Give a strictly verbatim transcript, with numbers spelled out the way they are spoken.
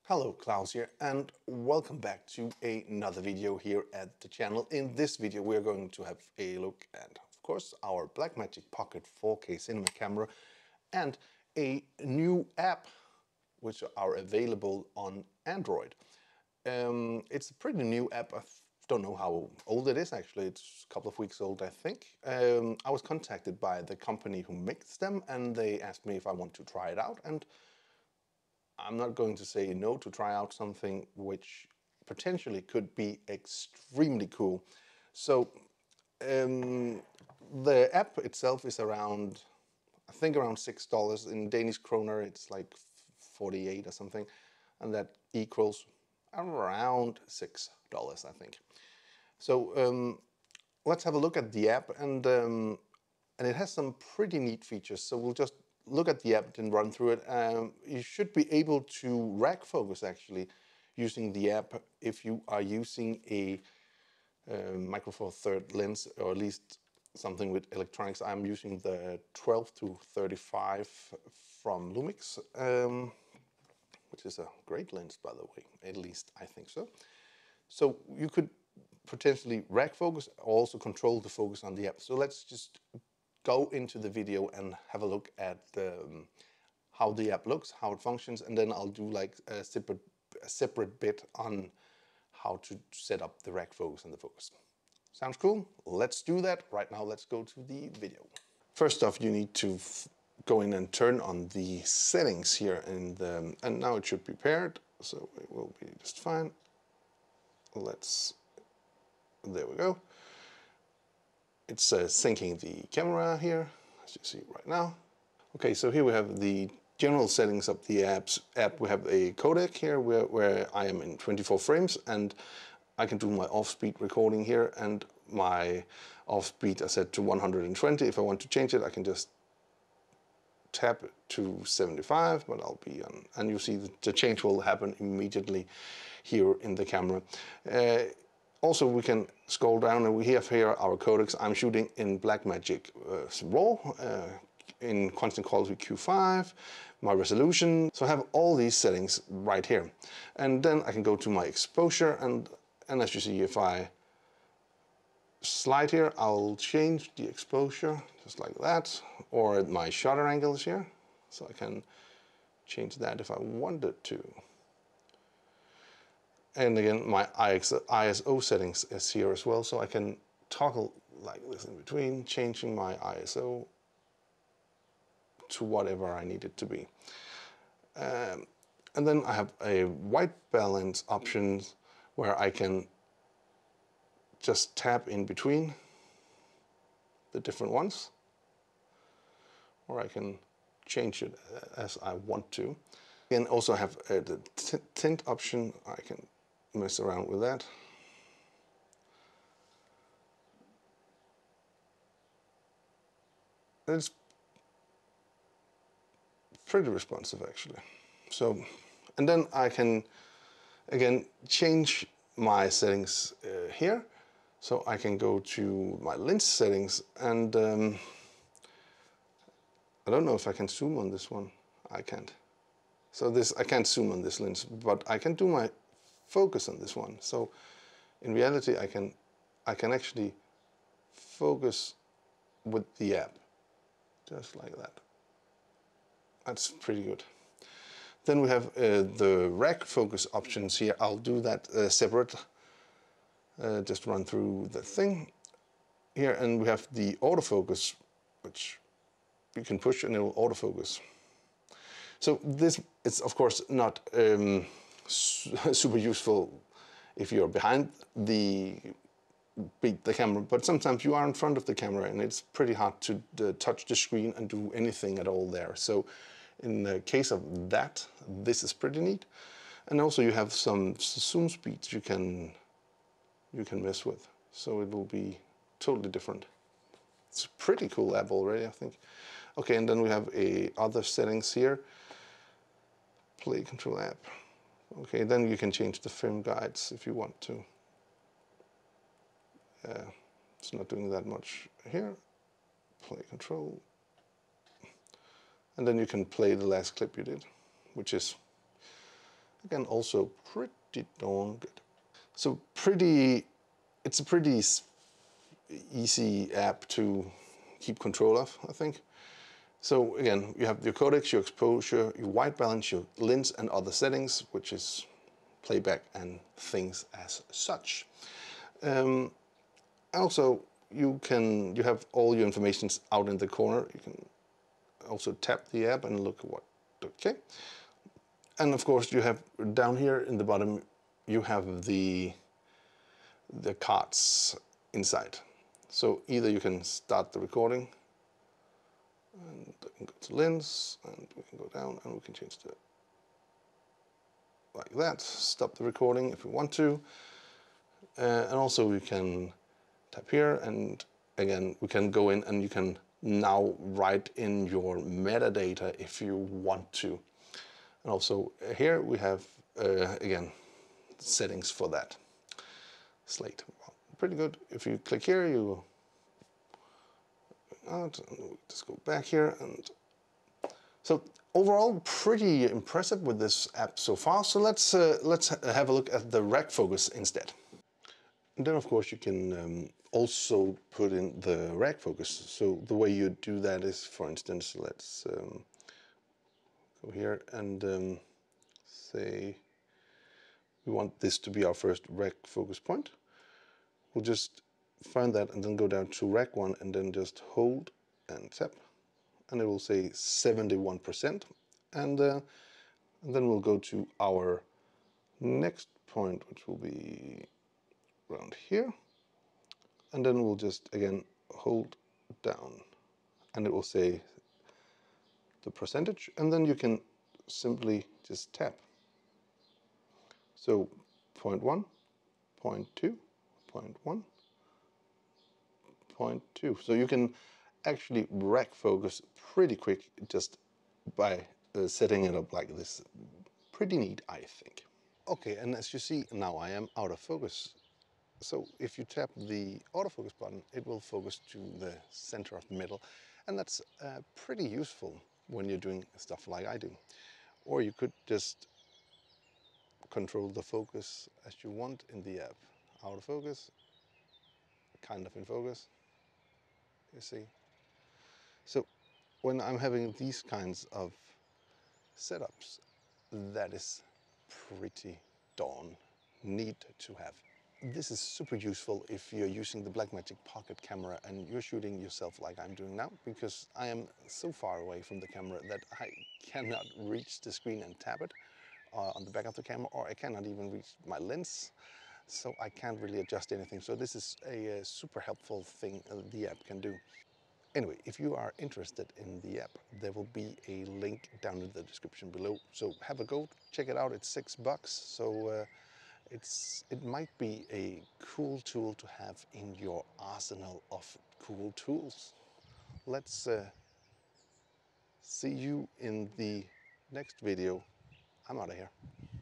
Hello, Klaus here, and welcome back to another video here at the channel. In this video, we're going to have a look at, of course, our Blackmagic Pocket four K cinema camera and a new app which are available on Android. Um, it's a pretty new app. I don't know how old it is actually. It's a couple of weeks old, I think. Um, I was contacted by the company who makes them, and they asked me if I want to try it out. And I'm not going to say no to try out something which potentially could be extremely cool. So um, the app itself is around, I think around six dollars. In Danish kroner, it's like forty-eight or something. And that equals around six dollars, I think. So um, let's have a look at the app. And, um, and it has some pretty neat features. So we'll just look at the app and run through it. Um, you should be able to rack focus actually using the app if you are using a uh, Micro Four Third lens, or at least something with electronics. I'm using the twelve to thirty-five from Lumix, um, which is a great lens, by the way, at least I think so. So you could potentially rack focus, or also control the focus on the app. So let's just go into the video and have a look at um, how the app looks, how it functions, and then I'll do like a separate, a separate bit on how to set up the rack focus and the focus. Sounds cool? Let's do that. Right now, let's go to the video. First off, you need to go in and turn on the settings here, in the, and now it should be paired, so it will be just fine. Let's, there we go. It's uh, syncing the camera here, as you see right now. Okay, so here we have the general settings of the app's app. We have a codec here where, where I am in twenty-four frames, and I can do my off-speed recording here, and my off-speed I set to one hundred twenty. If I want to change it, I can just tap to seventy-five, but I'll be on, and you see that the change will happen immediately here in the camera. Uh, Also, we can scroll down and we have here our codecs. I'm shooting in Blackmagic uh, RAW, uh, in constant quality Q five, my resolution. So I have all these settings right here. And then I can go to my exposure, and, and as you see, if I slide here, I'll change the exposure just like that, or my shutter angles here. So I can change that if I wanted to. And again, my I S O settings is here as well, so I can toggle like this in between, changing my I S O to whatever I need it to be. Um, and then I have a white balance options where I can just tap in between the different ones, or I can change it as I want to. And also have uh, the tint option. I can mess around with that. And it's pretty responsive actually. So, and then I can again change my settings uh, here. So I can go to my lens settings, and um, I don't know if I can zoom on this one. I can't. So this, I can't zoom on this lens, but I can do my focus on this one. So in reality, I can, I can actually focus with the app, just like that. That's pretty good. Then we have uh, the rack focus options here. I'll do that uh, separate. Uh, just run through the thing here, and we have the autofocus, which you can push and it will autofocus. So this is of course not um, super useful if you're behind the the camera, but sometimes you are in front of the camera and it's pretty hard to uh, touch the screen and do anything at all there. So in the case of that, this is pretty neat. And also you have some zoom speeds you can you can mess with, so it will be totally different. It's a pretty cool app already, I think. Okay, and then we have a other settings here. Play control app. Okay, then you can change the film guides if you want to. Uh, it's not doing that much here. Play control. And then you can play the last clip you did, which is Again, also pretty darn good. So pretty, it's a pretty easy app to keep control of, I think. So again, you have your codecs, your exposure, your white balance, your lens and other settings, which is playback and things as such. Um, also, you can you have all your information out in the corner. You can also tap the app and look at what. Okay, and of course you have down here in the bottom you have the the cards inside. So either you can start the recording, and we can go to lens, and we can go down, and we can change the like that. Stop the recording if we want to, uh, and also we can tap here, and again we can go in and you can now write in your metadata if you want to. And also uh, here we have uh, again settings for that. Slate, well, pretty good. If you click here, you out, and we'll just go back here, and so overall pretty impressive with this app so far. So let's uh, let's have a look at the rack focus instead. And then of course you can um, also put in the rack focus. So the way you do that is, for instance, let's um, go here and um, say we want this to be our first rack focus point. We'll just find that and then go down to rack one and then just hold and tap, and it will say seventy-one percent, and, uh, and then we'll go to our next point, which will be around here, and then we'll just again hold down and it will say the percentage, and then you can simply just tap. So zero point one, zero point two, zero point one, zero point two. So you can actually rack focus pretty quick just by uh, setting it up like this. Pretty neat, I think. Okay, and as you see now I am out of focus. So if you tap the autofocus button, it will focus to the center of the middle, and that's uh, pretty useful when you're doing stuff like I do. Or you could just control the focus as you want in the app. Out of focus, kind of in focus, you see. So when I'm having these kinds of setups, that is pretty darn neat to have. This is super useful if you're using the Blackmagic Pocket camera and you're shooting yourself like I'm doing now, because I am so far away from the camera that I cannot reach the screen and tap it uh, on the back of the camera, or I cannot even reach my lens, so I can't really adjust anything. So this is a, a super helpful thing uh, the app can do. Anyway, if you are interested in the app, there will be a link down in the description below. So have a go, check it out. It's six bucks. So uh, it's it might be a cool tool to have in your arsenal of cool tools. Let's uh, see you in the next video. I'm out of here.